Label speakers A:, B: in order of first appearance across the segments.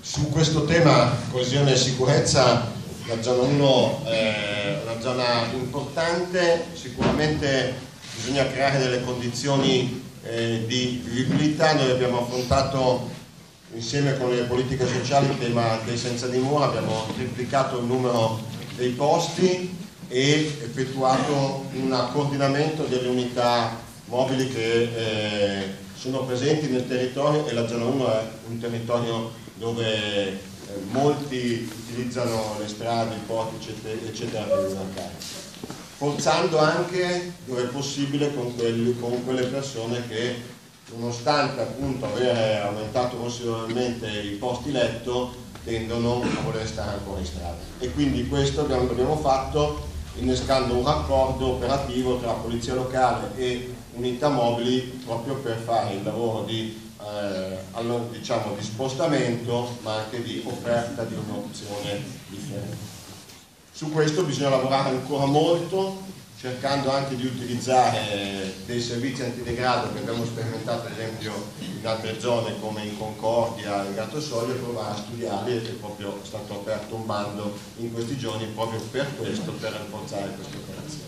A: Su questo tema coesione e sicurezza, la zona 1 è una zona importante. Sicuramente bisogna creare delle condizioni di vivibilità. Noi abbiamo affrontato insieme con le politiche sociali il tema dei senza dimora, abbiamo triplicato il numero dei posti e effettuato un coordinamento delle unità mobili che sono presenti nel territorio, e la zona 1 è un territorio dove molti utilizzano le strade, i porti eccetera per sbarcare, forzando anche dove è possibile con quelle persone che, nonostante appunto aver aumentato considerevolmente i posti letto, tendono a voler stare ancora in strada. E quindi questo abbiamo fatto innescando un raccordo operativo tra polizia locale e unità mobili, proprio per fare il lavoro di diciamo di spostamento, ma anche di offerta di un'opzione differente. Su questo bisogna lavorare ancora molto, cercando anche di utilizzare dei servizi antidegrado che abbiamo sperimentato ad esempio in altre zone come in Concordia e Gattosoglio, e provare a studiarli, e che proprio è stato aperto un bando in questi giorni proprio per questo, per rafforzare queste operazioni.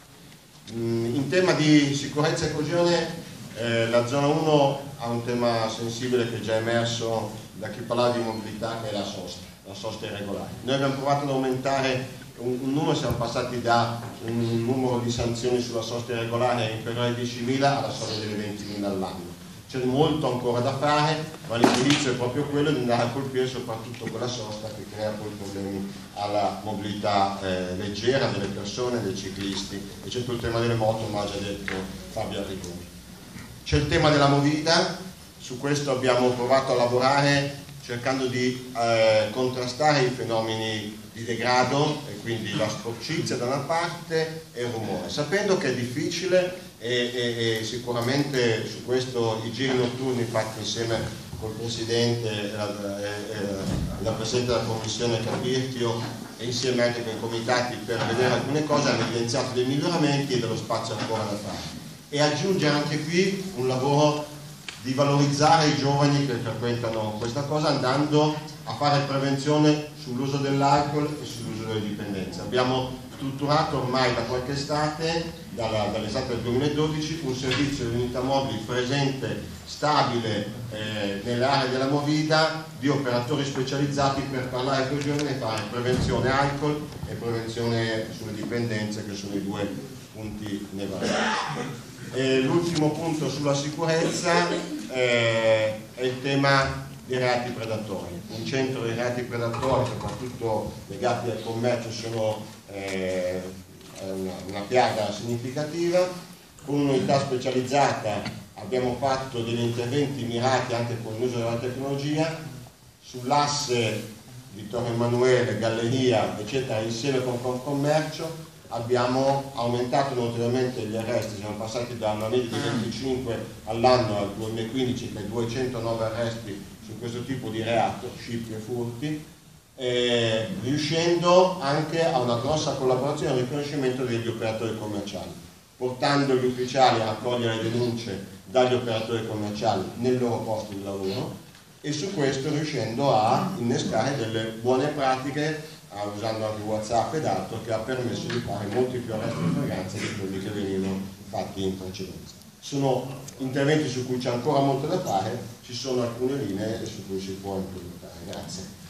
A: In tema di sicurezza e coesione, la zona 1 ha un tema sensibile che è già emerso da chi parlava di mobilità, che è la sosta irregolare. Noi abbiamo provato ad aumentare un numero, siamo passati da un numero di sanzioni sulla sosta irregolare inferiore ai 10.000 alla soglia delle 20.000 all'anno. C'è molto ancora da fare, ma l'indirizzo è proprio quello di andare a colpire soprattutto quella sosta che crea poi problemi alla mobilità leggera delle persone, dei ciclisti, e c'è tutto il tema delle moto, ma ha già detto Fabio Arrigoni. C'è il tema della movida. Su questo abbiamo provato a lavorare cercando di contrastare i fenomeni di degrado, e quindi la sporcizia da una parte e il rumore, sapendo che è difficile, e sicuramente su questo i giri notturni fatti insieme col Presidente e la Presidente della Commissione Capirchio, e insieme anche con i comitati per vedere alcune cose, hanno evidenziato dei miglioramenti e dello spazio ancora da fare. E aggiungere anche qui un lavoro di valorizzare i giovani che frequentano questa cosa, andando a fare prevenzione sull'uso dell'alcol e sull'uso delle dipendenze. Abbiamo strutturato ormai da qualche estate, dall'estate del 2012, un servizio di unità mobili presente, stabile nelle aree della movida, di operatori specializzati per parlare con i giovani e fare prevenzione alcol e prevenzione sulle dipendenze, che sono i due punti nevralgici. L'ultimo punto sulla sicurezza è il tema dei reati predatori. Un centro dei reati predatori, soprattutto legati al commercio, sono una piaga significativa. Con un'unità specializzata abbiamo fatto degli interventi mirati anche con l'uso della tecnologia sull'asse Vittorio Emanuele, Galleria eccetera, insieme con Confcommercio. Abbiamo aumentato notevolmente gli arresti, siamo passati da una media di 25 all'anno al 2015, che è 209 arresti su questo tipo di reato, scippi e furti, riuscendo anche a una grossa collaborazione e riconoscimento degli operatori commerciali, portando gli ufficiali a raccogliere le denunce dagli operatori commerciali nel loro posto di lavoro, e su questo riuscendo a innescare delle buone pratiche, usando anche WhatsApp ed altro, che ha permesso di fare molti più arresti in fragranza di quelli che venivano fatti in precedenza. Sono interventi su cui c'è ancora molto da fare, ci sono alcune linee su cui si può implementare. Grazie.